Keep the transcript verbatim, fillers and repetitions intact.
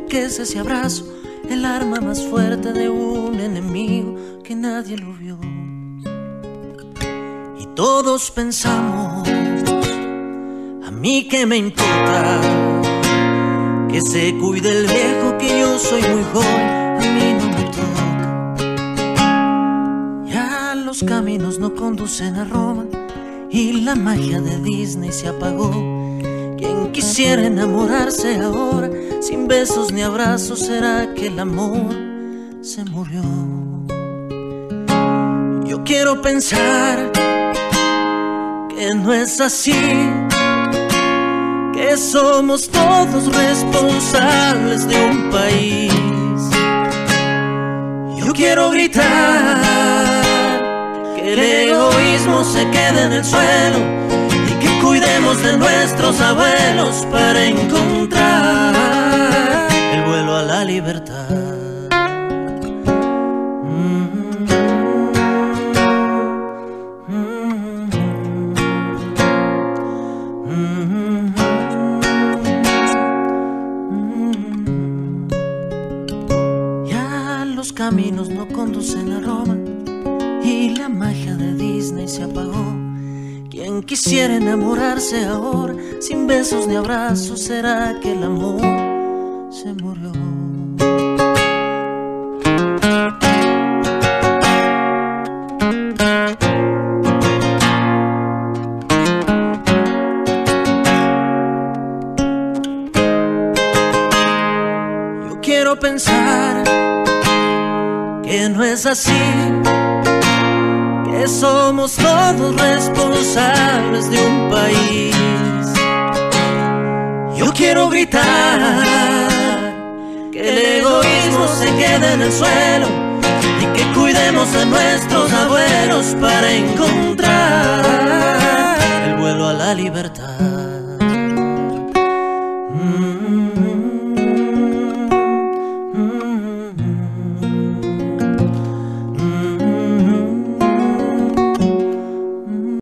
que es ese abrazo, el arma más fuerte de un enemigo que nadie lo vio. Y todos pensamos, a mí que me importa, que se cuide el viejo, que yo soy muy joven, a mí no me toca. Ya los caminos no conducen a Roma y la magia de Disney se apagó. Quien quisiera enamorarse ahora, sin besos ni abrazos, ¿será que el amor se murió? Yo quiero pensar que no es así, que somos todos responsables de un país. Yo quiero gritar que el egoísmo se quede en el suelo y que cuidemos de nuestros abuelos para encontrar el vuelo a la libertad. Los caminos no conducen a Roma y la magia de Disney se apagó. Quien quisiera enamorarse ahora, sin besos ni abrazos, ¿será que el amor se murió? Yo quiero pensar que no es así, que somos todos responsables de un país. Yo quiero gritar que el egoísmo se quede en el suelo y que cuidemos de nuestros abuelos para encontrar el vuelo a la libertad.